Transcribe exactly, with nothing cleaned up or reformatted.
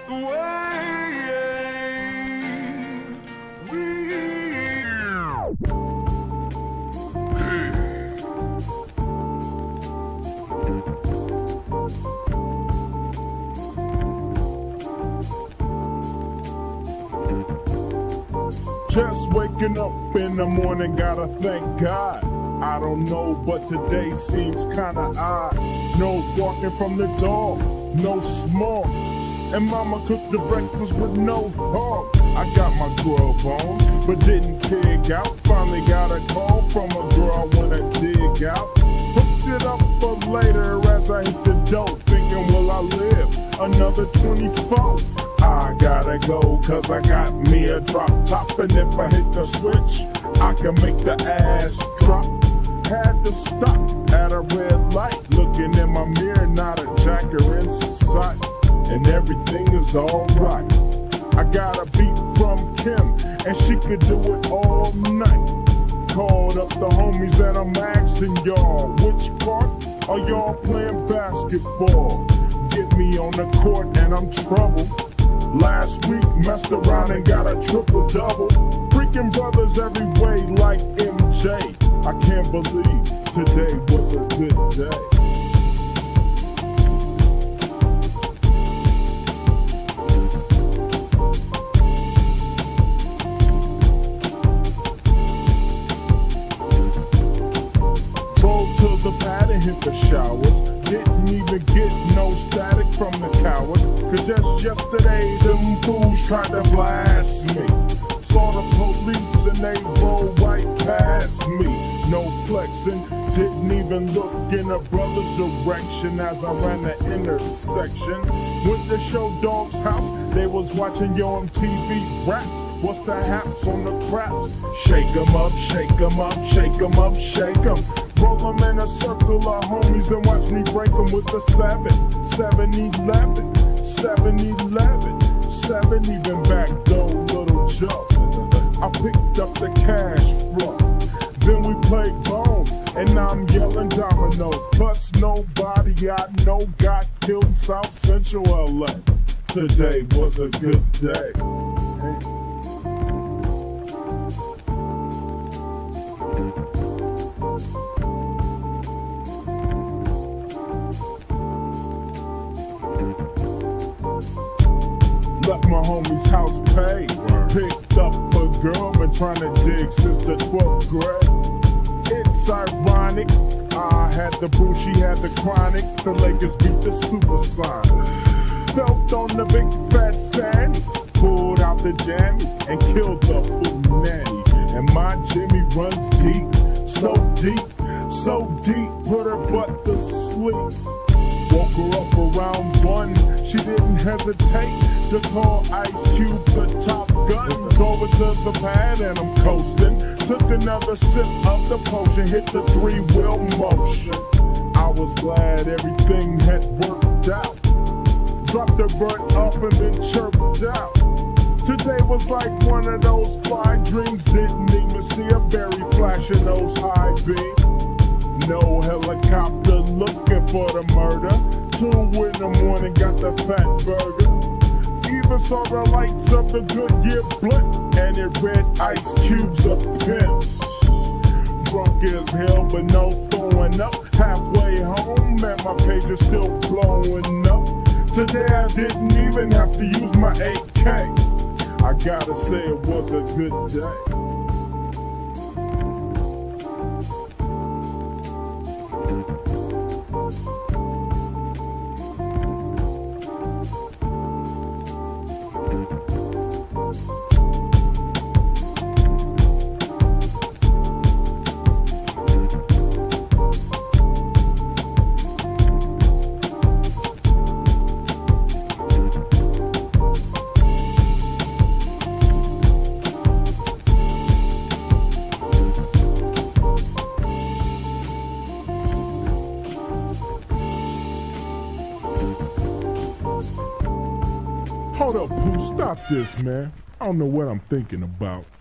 Just waking up in the morning, gotta thank God. I don't know, but today seems kinda odd. No walking from the dog, no smoke. And mama cooked the breakfast with no hog. I got my grub on, but didn't pig out. Finally got a call from a girl I wanna dig out. Hooked it up for later as I hit the dough. Thinking, will I live another twenty-four? I gotta go, cause I got me a drop top. And if I hit the switch, I can make the ass drop. Had to stop at a red light, looking in my mirror, not a jacker in sight. And everything is alright. I got a beat from Kim, and she could do it all night. Called up the homies and I'm asking y'all, which part are y'all playing basketball? Get me on the court and I'm troubled. Last week messed around and got a triple-double. Freaking brothers every way like M J. I can't believe today was a good day. Drove to the pad and hit the showers. Didn't even get no static from the coward. Cause just yesterday, them fools tried to blast me. Saw the police and they rolled right past me. No flexing, didn't even look in a brother's direction as I ran the intersection. Went to Show Dog's house, they was watching Yo M T V raps. What's the haps on the craps? Shake 'em up, shake 'em up, shake 'em up, shake 'em. Roll 'em in a circle of homies and watch me break 'em with the seven, seven eleven, seven eleven, seven even back though, little Joe. I picked up the cash flow. Then we played bones, and now I'm yelling domino. Plus nobody I know got killed in South Central L A. Today was a good day. Hey. Left my homie's house paid. Picked up a girl, been trying to dig since the twelfth grade. It's ironic, I had the boo, she had the chronic. The Lakers beat the Supersonics. Felt on the big fat fanny, pulled out the jammy and killed the food nanny. And my Jimmy runs deep, so deep, so deep, put her butt to sleep. Woke her up around one, she didn't hesitate to call Ice Cube the Top Gun. Drove it to the pad and I'm coasting. Took another sip of the potion, hit the three-wheel motion. I was glad everything had worked out. Dropped the bird off and then chirped out. Today was like one of those fly dreams. Didn't even see a berry flashing those high beams. No helicopter looking for the murder. Two in the morning, got the fat burger. Even saw the lights of the Goodyear blimp, and it read Ice Cube's a pimp. Drunk as hell, but no throwing up. Halfway home, and my page is still blowing up. Today I didn't even have to use my A K. I gotta say it was a good day. Hold up, Pooh, stop this, man. I don't know what I'm thinking about.